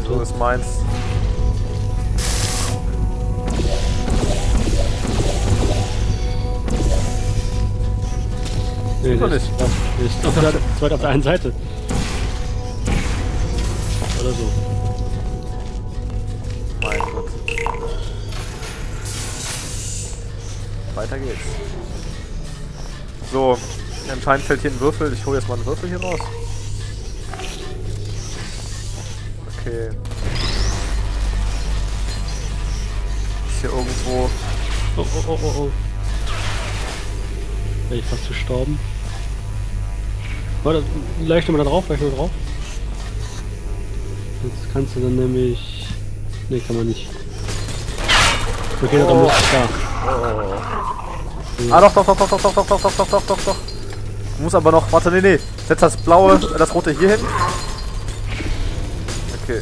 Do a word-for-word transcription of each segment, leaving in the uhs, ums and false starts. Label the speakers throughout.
Speaker 1: So ist meins.
Speaker 2: Nee, der ist, der ist auf der, zweit auf der einen Seite. Oder so.
Speaker 1: Mein Gott. Weiter geht's. So, anscheinend fällt hier ein Würfel. Ich hole jetzt mal einen Würfel hier raus. Okay. Ist hier irgendwo...
Speaker 2: Oh, oh, oh, oh, oh. Wäre ich fast gestorben. Warte, leicht mal da drauf, leicht mal drauf. Jetzt kannst du dann nämlich... Ne, kann man nicht. Okay, dann
Speaker 1: Oh.
Speaker 2: ist es da.
Speaker 1: Oh. Ah, doch, doch, doch, doch, doch, doch, doch, doch, doch, doch, doch, doch. Muss aber noch... Warte, nee, nee. Setz das blaue, äh, das rote hier hin. Okay.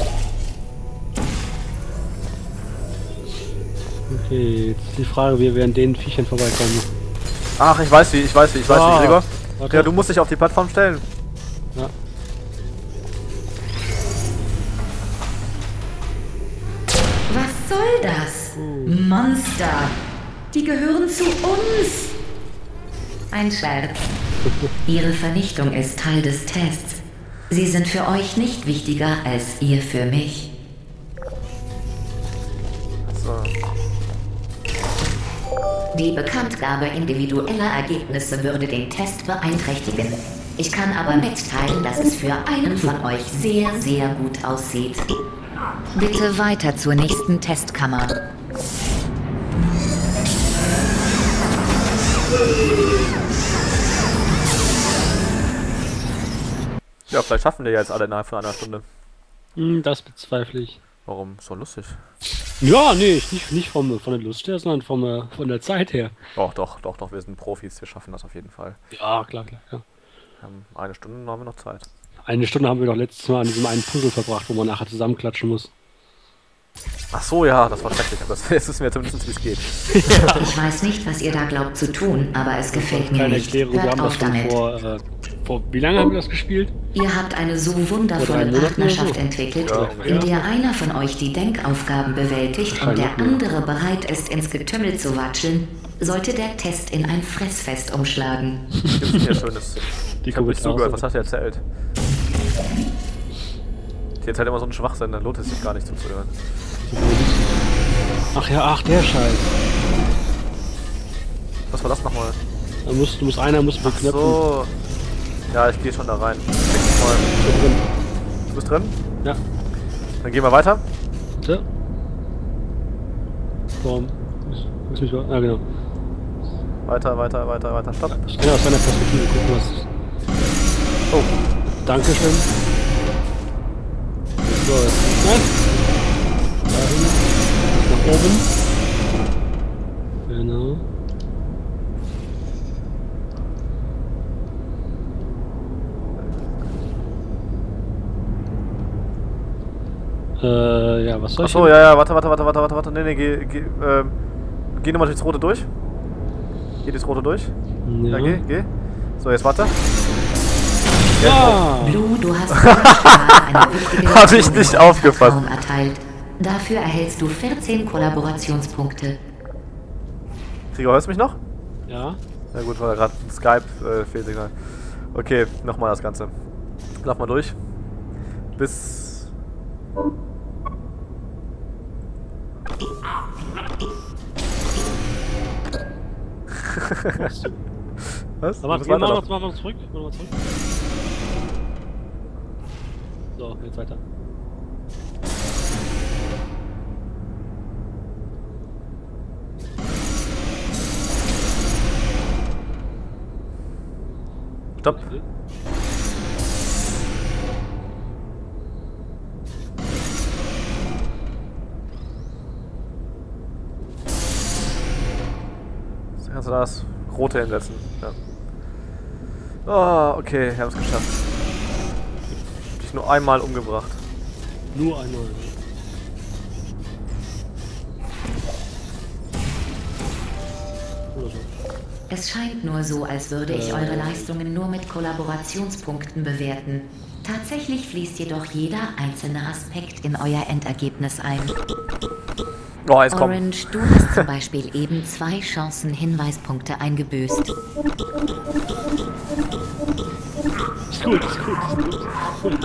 Speaker 2: Okay, jetzt ist die Frage, wie wir an den Viechern vorbeikommen.
Speaker 1: Ach, ich weiß wie, ich weiß wie, ich weiß
Speaker 2: Ah,
Speaker 1: wie, Gregor.
Speaker 2: warte.
Speaker 1: Ja, du musst dich auf die Plattform stellen.
Speaker 2: Ja.
Speaker 3: Was soll das? Monster. Die gehören zu uns. Ein Scherz. Ihre Vernichtung ist Teil des Tests. Sie sind für euch nicht wichtiger als ihr für mich.
Speaker 1: So.
Speaker 3: Die Bekanntgabe individueller Ergebnisse würde den Test beeinträchtigen. Ich kann aber mitteilen, dass es für einen von euch sehr, sehr gut aussieht. Bitte weiter zur nächsten Testkammer.
Speaker 1: Ja, vielleicht schaffen wir jetzt alle innerhalb von einer Stunde.
Speaker 2: Hm, das bezweifle ich.
Speaker 1: Warum? Ist doch lustig.
Speaker 2: Ja, nee, nicht, nicht vom, von der Lust her, sondern vom, äh, von der Zeit her.
Speaker 1: Doch, doch, doch, doch, wir sind Profis, wir schaffen das auf jeden Fall.
Speaker 2: Ja, klar, klar, ja.
Speaker 1: Wir haben eine Stunde, dann haben wir noch Zeit.
Speaker 2: Eine Stunde haben wir doch letztes Mal an diesem einen Puzzle verbracht, wo man nachher zusammenklatschen muss.
Speaker 1: Ach so, ja, das war schrecklich, aber das, jetzt wissen wir zumindest, wie es geht.
Speaker 3: Ich weiß nicht, was ihr da glaubt zu tun, aber es gefällt mir
Speaker 2: Keine
Speaker 3: nicht.
Speaker 2: Erklärung, wir
Speaker 3: Hört
Speaker 2: haben das
Speaker 3: auf
Speaker 2: schon
Speaker 3: damit.
Speaker 2: vor, äh, vor, wie lange haben wir das gespielt?
Speaker 3: Ihr habt eine so
Speaker 2: Vor
Speaker 3: wundervolle
Speaker 2: drei Monaten oder
Speaker 3: Partnerschaft
Speaker 2: so.
Speaker 3: entwickelt,
Speaker 1: Ja,
Speaker 3: in
Speaker 2: ja.
Speaker 3: der einer von euch die Denkaufgaben bewältigt und der
Speaker 2: Wahrscheinlich, ja.
Speaker 3: andere bereit ist, ins Getümmel zu watscheln, sollte der Test in ein Fressfest umschlagen.
Speaker 1: Gibt's hier Schönes?
Speaker 2: Die
Speaker 1: Ich hab nicht
Speaker 2: Kommentare.
Speaker 1: zugehört, was hast du erzählt? Die erzählt immer so einen Schwachsinn, dann lohnt es sich gar nicht zuzuhören.
Speaker 2: Ach ja, ach, der Scheiß.
Speaker 1: Was war das nochmal?
Speaker 2: Da muss, muss einer muss
Speaker 1: Ach
Speaker 2: beknöpfen.
Speaker 1: so. Ja, ich gehe schon da rein. Ich denk mal.
Speaker 2: Drin.
Speaker 1: Du bist drin?
Speaker 2: Ja,
Speaker 1: Dann gehen wir weiter.
Speaker 2: bitte. Warum? Muss mich mal. Ah, genau.
Speaker 1: Weiter, weiter, weiter, weiter. Stopp.
Speaker 2: Ich kann ja aus deiner Perspektive gucken, was.
Speaker 1: Oh.
Speaker 2: Dankeschön. So, jetzt. Nein! Dahin. Nach oben. Genau. Äh, ja, was soll ich
Speaker 1: Achso,
Speaker 2: denn?
Speaker 1: ja, ja, warte, warte, warte, warte, warte, warte. Nee, nee, geh, geh, ähm, geh nochmal durchs Rote durch. Geh durchs Rote durch. Ja,
Speaker 2: Ja.
Speaker 1: geh, geh. So, jetzt warte.
Speaker 2: Ja!
Speaker 3: Blue, du hast gerade eine wichtige
Speaker 1: Hab ich
Speaker 3: Lektion
Speaker 1: nicht
Speaker 3: in
Speaker 1: aufgepasst.
Speaker 3: Vertrauen erteilt. Dafür erhältst du vierzehn Kollaborationspunkte.
Speaker 1: Krieger, hörst du mich noch?
Speaker 2: Ja.
Speaker 1: Na gut, war gerade ein Skype-Fehlsignal. Okay, nochmal das Ganze. Lauf mal durch. Bis... Was?
Speaker 2: Aber
Speaker 1: Du bist
Speaker 2: gehen wir
Speaker 1: weiter
Speaker 2: noch,
Speaker 1: noch.
Speaker 2: machen wir zurück. Machen wir zurück. So, jetzt weiter.
Speaker 1: Stopp. Jetzt kannst du das Rote hinsetzen. Ja. Oh, okay, wir haben es geschafft. Hab dich nur einmal umgebracht.
Speaker 2: Nur einmal. Ne? Oder so.
Speaker 3: Es scheint nur so, als würde ich
Speaker 2: Äh.
Speaker 3: eure Leistungen nur mit Kollaborationspunkten bewerten. Tatsächlich fließt jedoch jeder einzelne Aspekt in euer Endergebnis ein.
Speaker 1: Oh, jetzt kommt.
Speaker 3: Orange, du hast zum Beispiel eben zwei Chancen Hinweispunkte eingebüßt.
Speaker 2: Ist gut, ist gut, ist gut.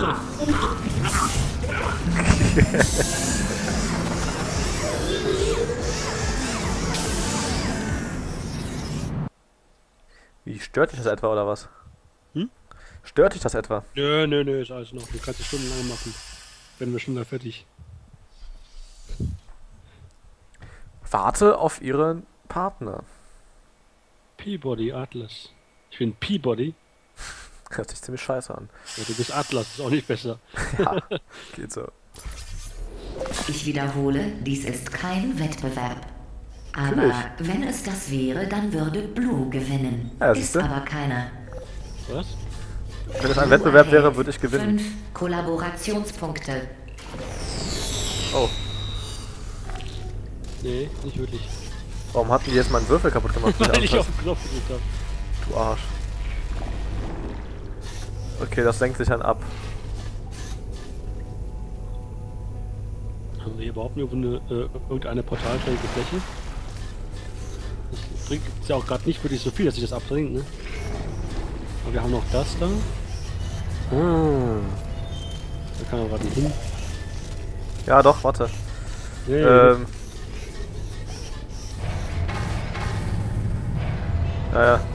Speaker 1: Wie, stört dich das etwa oder was?
Speaker 2: Hm?
Speaker 1: Stört dich das etwa?
Speaker 2: Nö, nö, nö, ist alles noch. Du kannst es stundenlang machen. Wenn wir schneller fertig.
Speaker 1: Warte auf ihren Partner.
Speaker 2: Peabody, Atlas. Ich bin Peabody.
Speaker 1: Hört sich ziemlich scheiße an.
Speaker 2: Ja, du bist Atlas, ist auch nicht besser.
Speaker 1: Ja, geht so.
Speaker 3: Ich wiederhole, dies ist kein Wettbewerb. Aber
Speaker 1: Natürlich.
Speaker 3: wenn es das wäre, dann würde Blue gewinnen.
Speaker 1: Ja,
Speaker 3: ist
Speaker 1: siehste.
Speaker 3: aber keiner.
Speaker 2: Was?
Speaker 1: Wenn es ein Wettbewerb wäre, würde ich gewinnen.
Speaker 3: Fünf Kollaborationspunkte.
Speaker 1: Oh,
Speaker 2: Nee, nicht wirklich.
Speaker 1: warum hatten die jetzt meinen Würfel kaputt gemacht?
Speaker 2: Weil ich auf den Knopf gedrückt habe.
Speaker 1: Du Arsch. Okay, das senkt sich dann ab.
Speaker 2: Haben wir hier überhaupt irgendwo eine, äh, irgendeine portalfähige Fläche? Das bringt ja auch gerade nicht wirklich so viel, dass sich das abdringt, ne? Aber wir haben noch das da. Ah. Da kann man gerade nicht hin.
Speaker 1: Ja, doch, warte.
Speaker 2: Ja, ja,
Speaker 1: Ähm. Ja, ja.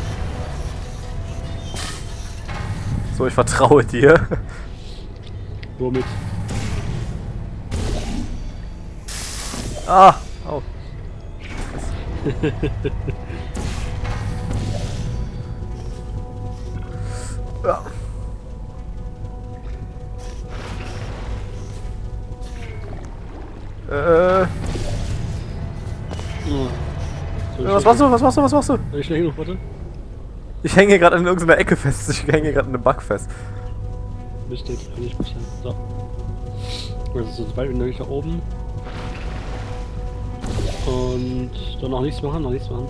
Speaker 1: So, ich vertraue dir.
Speaker 2: Womit?
Speaker 1: Ah! Oh. Ja. Äh.
Speaker 2: Oh. So,
Speaker 1: Was machst du? Was machst du? Was machst du?
Speaker 2: Soll ich schnell genug, warte?
Speaker 1: Ich hänge gerade in irgendeiner Ecke fest. Ich hänge gerade in einem Bug fest.
Speaker 2: Müsste jetzt eigentlich passieren. So. Also sobald wir nämlich da oben. Und dann noch nichts machen, noch nichts machen.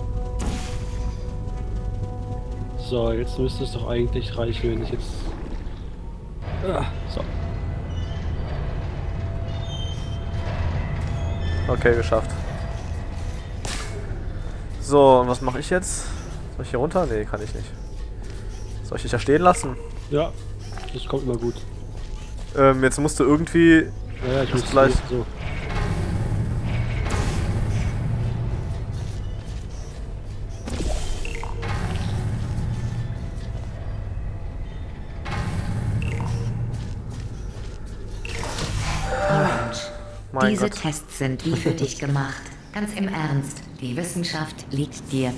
Speaker 2: So, jetzt müsste es doch eigentlich reichen, wenn ich jetzt. Ah, so.
Speaker 1: Okay, geschafft. So, und was mache ich jetzt? Soll ich hier runter? Nee, kann ich nicht. Soll ich dich da stehen lassen?
Speaker 2: Ja, das kommt immer gut.
Speaker 1: Ähm, jetzt musst du irgendwie...
Speaker 2: Ja, ja, ich
Speaker 1: Das
Speaker 2: muss
Speaker 1: gleich.
Speaker 2: so.
Speaker 3: Orange,
Speaker 1: Mein
Speaker 3: diese
Speaker 1: Gott.
Speaker 3: Tests sind wie für dich gemacht. Ganz im Ernst, die Wissenschaft liegt dir.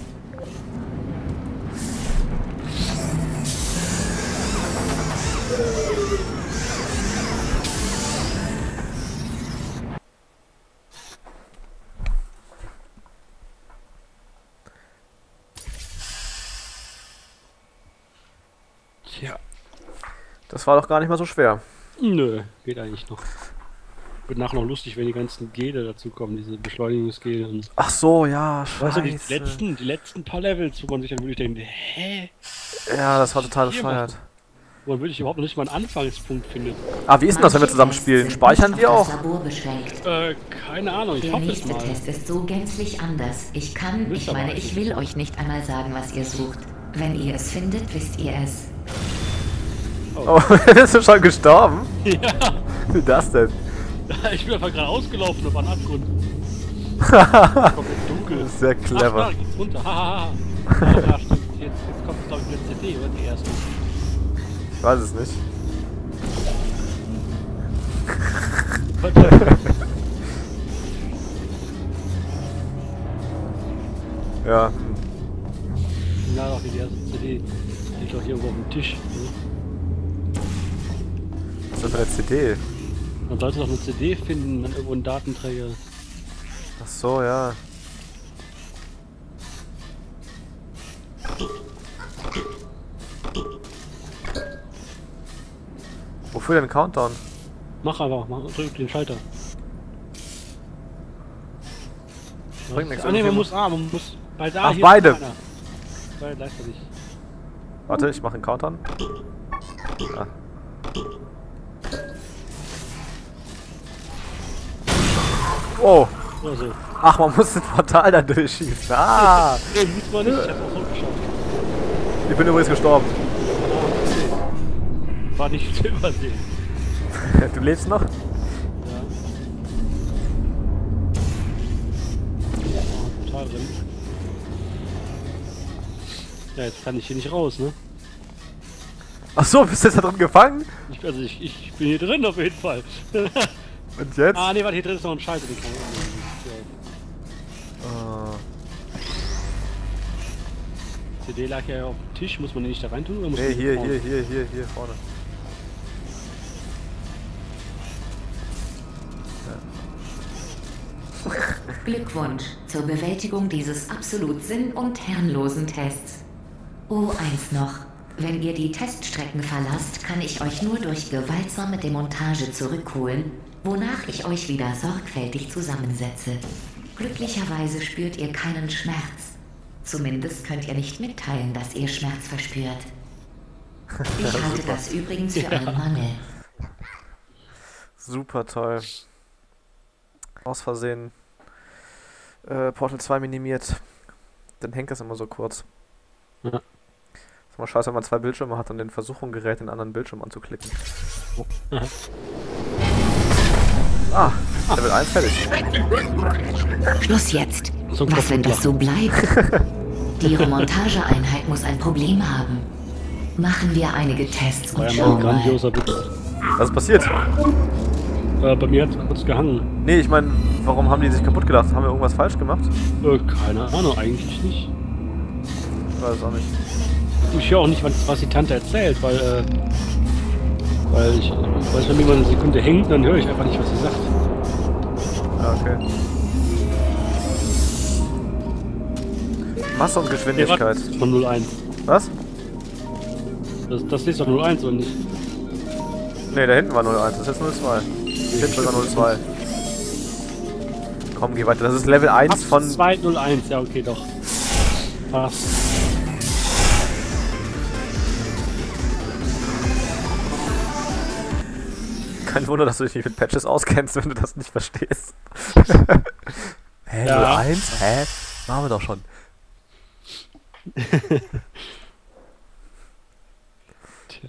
Speaker 2: Tja.
Speaker 1: Das war doch gar nicht mal so schwer.
Speaker 2: Nö, geht eigentlich noch. Wird nachher noch lustig, wenn die ganzen Gele dazu kommen, diese Beschleunigungsgele und.
Speaker 1: Ach so, ja, scheiße.
Speaker 2: Weißt du, die letzten, die letzten paar Levels, wo man sich dann wirklich denkt, hä?
Speaker 1: Ja, das war total
Speaker 2: Hier
Speaker 1: bescheuert.
Speaker 2: Wo man wirklich überhaupt noch nicht mal einen Anfangspunkt findet.
Speaker 1: Ah, wie ist denn das, wenn wir zusammen spielen? Speichern wir auch?
Speaker 3: Das Labor beschränkt.
Speaker 2: Äh, keine Ahnung, ich
Speaker 3: Der
Speaker 2: hoffe es
Speaker 3: nächste
Speaker 2: mal.
Speaker 3: Test ist so gänzlich anders. Ich kann,
Speaker 2: Müsst
Speaker 3: ich
Speaker 2: aber
Speaker 3: meine, ich
Speaker 2: eigentlich.
Speaker 3: will euch nicht einmal sagen, was ihr sucht. Wenn ihr es findet, wisst ihr es.
Speaker 1: Oh, bist du schon gestorben?
Speaker 2: Ja,
Speaker 1: Wie das denn?
Speaker 2: ich bin einfach gerade ausgelaufen auf einen Abgrund. Komplett dunkel.
Speaker 1: Das ist sehr clever.
Speaker 2: Ach, da geht's runter. Hahaha. Ha, ha. Ja, stimmt. Jetzt, jetzt kommt glaube ich eine C D oder die erste.
Speaker 1: Ich weiß es nicht. Ja. hm.
Speaker 2: Na doch, die erste C D liegt doch hier irgendwo auf dem Tisch. Ne?
Speaker 1: Was ist das für eine C D?
Speaker 2: Man sollte doch eine C D finden, dann irgendwo einen Datenträger.
Speaker 1: Ach so, ja. Wofür denn Countdown?
Speaker 2: Mach einfach, mach, drück den Schalter.
Speaker 1: Bringt nichts.
Speaker 2: Ah ne, man
Speaker 1: irgendwie
Speaker 2: muss, ah, man muss bei da
Speaker 1: Ach,
Speaker 2: hier
Speaker 1: beide.
Speaker 2: ist einer. Beide gleichzeitig.
Speaker 1: Warte, ich mache einen Countdown. Ah. Oh.
Speaker 2: Oder so.
Speaker 1: Ach, man muss das Portal da durchschießen. Ah.
Speaker 2: Nee, muss man nicht, ich hab's auch so geschafft.
Speaker 1: Ich bin übrigens gestorben.
Speaker 2: War nicht zu übersehen.
Speaker 1: Du lebst noch?
Speaker 2: Ja. Oh, total drin. Ja, jetzt kann ich hier nicht raus, ne?
Speaker 1: Ach so, bist du jetzt da drin gefangen?
Speaker 2: Ich, also ich, ich bin hier drin auf jeden Fall.
Speaker 1: Und jetzt?
Speaker 2: Ah ne, warte, hier drin ist noch ein Schalter, den kann ich auch nicht.
Speaker 1: Ah.
Speaker 2: C D lag ja auf dem Tisch, muss man den nicht da rein tun? Oder muss
Speaker 1: Nee,
Speaker 2: man den
Speaker 1: hier,
Speaker 2: vorne?
Speaker 1: hier, hier, hier, hier vorne.
Speaker 3: Glückwunsch zur Bewältigung dieses absolut sinn- und herrenlosen Tests. Oh, eins noch. Wenn ihr die Teststrecken verlasst, kann ich euch nur durch gewaltsame Demontage zurückholen, wonach ich euch wieder sorgfältig zusammensetze. Glücklicherweise spürt ihr keinen Schmerz. Zumindest könnt ihr nicht mitteilen, dass ihr Schmerz verspürt. Ich halte das übrigens für einen Mangel.
Speaker 1: Super toll. Aus Versehen äh, Portal zwei minimiert. Dann hängt das immer so kurz.
Speaker 2: Ja.
Speaker 1: Ist immer scheiße, wenn man zwei Bildschirme hat und in Versuchung gerät, den anderen Bildschirm anzuklicken. Oh.
Speaker 2: Ja.
Speaker 1: Ah, Level eins fertig.
Speaker 3: Schluss jetzt.
Speaker 2: So ein
Speaker 3: Was, wenn das so
Speaker 2: Kopfhörer.
Speaker 3: bleibt? Die Remontageeinheit muss ein Problem haben. Machen wir einige Tests
Speaker 2: War
Speaker 3: und
Speaker 2: ja mal ein
Speaker 3: schauen mal.
Speaker 2: grandioser Witz.
Speaker 1: Was ist passiert?
Speaker 2: Äh, bei mir hat es kurz gehangen.
Speaker 1: Nee, ich meine, warum haben die sich kaputt gedacht? Haben wir irgendwas falsch gemacht?
Speaker 2: Äh, keine Ahnung, eigentlich nicht.
Speaker 1: Ich weiß es auch nicht.
Speaker 2: Ich höre auch nicht, was, was die Tante erzählt, weil, äh, weil ich, ich weiß, wenn jemand eine Sekunde hängt, dann höre ich einfach nicht, was sie sagt.
Speaker 1: Ah, okay. Masse und Geschwindigkeit.
Speaker 2: Nee, von null eins.
Speaker 1: Was?
Speaker 2: Das, das ist doch null eins, oder nicht?
Speaker 1: Ne, da hinten war null eins, das ist jetzt null zwei. Hinten sogar null zwei. Komm, geh weiter. Das ist Level eins von...
Speaker 2: zwei null eins, ja, okay, doch. Passt.
Speaker 1: Kein Wunder, dass du dich nicht mit Patches auskennst, wenn du das nicht verstehst. Hä,
Speaker 2: Ja.
Speaker 1: null eins? Hä? Machen wir doch schon.
Speaker 2: Tja.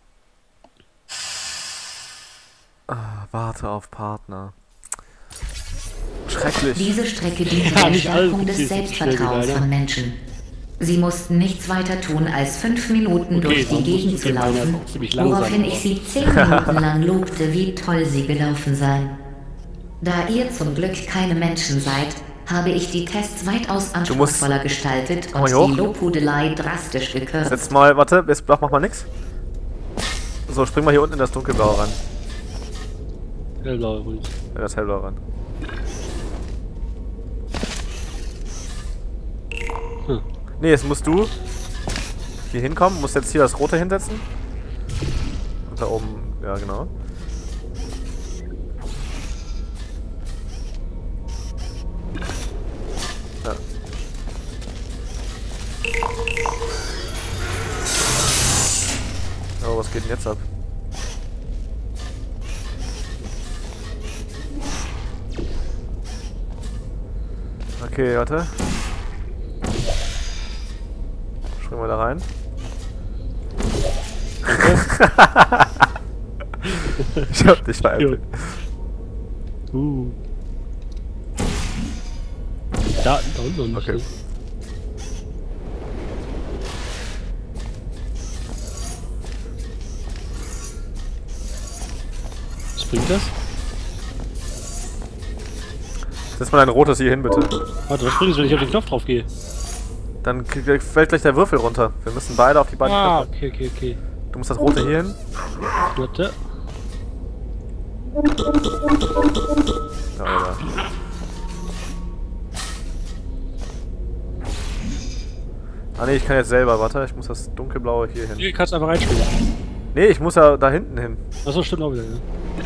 Speaker 1: Ah, warte auf Partner. Schrecklich.
Speaker 3: Diese Strecke dient
Speaker 2: Ja,
Speaker 3: der
Speaker 2: nicht
Speaker 3: Stärkung
Speaker 2: alles
Speaker 3: des
Speaker 2: ist
Speaker 3: Selbstvertrauens
Speaker 2: schnell,
Speaker 3: von Menschen. Sie mussten nichts weiter tun, als fünf Minuten
Speaker 2: Okay,
Speaker 3: durch die
Speaker 2: dann
Speaker 3: Gegend
Speaker 2: musst
Speaker 3: zu
Speaker 2: du meine
Speaker 3: laufen,
Speaker 2: auch ziemlich langsam,
Speaker 3: woraufhin
Speaker 2: aber-
Speaker 3: ich sie zehn Minuten lang lobte, wie toll sie gelaufen seien. Da ihr zum Glück keine Menschen seid, habe ich die Tests weitaus anspruchsvoller gestaltet
Speaker 1: Komm
Speaker 3: und
Speaker 1: mal hier
Speaker 3: die
Speaker 1: hoch.
Speaker 3: Lobhudelei drastisch gekürzt.
Speaker 1: Jetzt mal, warte, jetzt mach mal nix. So, spring mal hier unten in das Dunkelblaue rein.
Speaker 2: Hellblau übrigens.
Speaker 1: In das Hellblaue rein.
Speaker 2: Hm.
Speaker 1: Nee, jetzt musst du hier hinkommen, musst jetzt hier das Rote hinsetzen. Und da oben, ja genau. Ja. Oh, was geht denn jetzt ab? Okay, warte. Springen wir da rein. Ich hab dich veräppelt.
Speaker 2: Uh. Da, da unten noch nicht.
Speaker 1: Okay.
Speaker 2: Ne? Was bringt das?
Speaker 1: Setz mal dein rotes hier hin, bitte.
Speaker 2: Warte, was bringt es, wenn ich auf den Knopf drauf gehe?
Speaker 1: Dann k- fällt gleich der Würfel runter. Wir müssen beide auf die beiden
Speaker 2: Ah,
Speaker 1: Knöpfe.
Speaker 2: okay, okay, okay.
Speaker 1: Du musst das rote hier hin.
Speaker 2: Warte.
Speaker 1: Ja, ja. Ah ne, ich kann jetzt selber, warte, ich muss das dunkelblaue hier hin.
Speaker 2: Hier kannst du einfach reinspielen.
Speaker 1: Ne, ich muss ja da hinten hin.
Speaker 2: Achso, stimmt auch wieder, ne?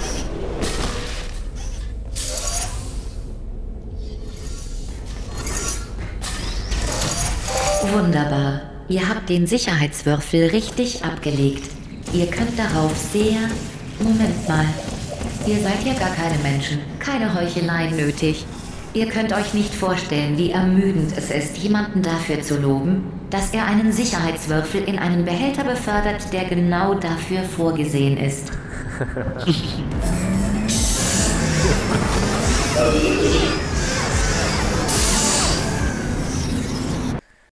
Speaker 3: Wunderbar. Ihr habt den Sicherheitswürfel richtig abgelegt. Ihr könnt darauf sehr... Moment mal. Ihr seid ja gar keine Menschen, keine Heucheleien nötig. Ihr könnt euch nicht vorstellen, wie ermüdend es ist, jemanden dafür zu loben, dass er einen Sicherheitswürfel in einen Behälter befördert, der genau dafür vorgesehen ist.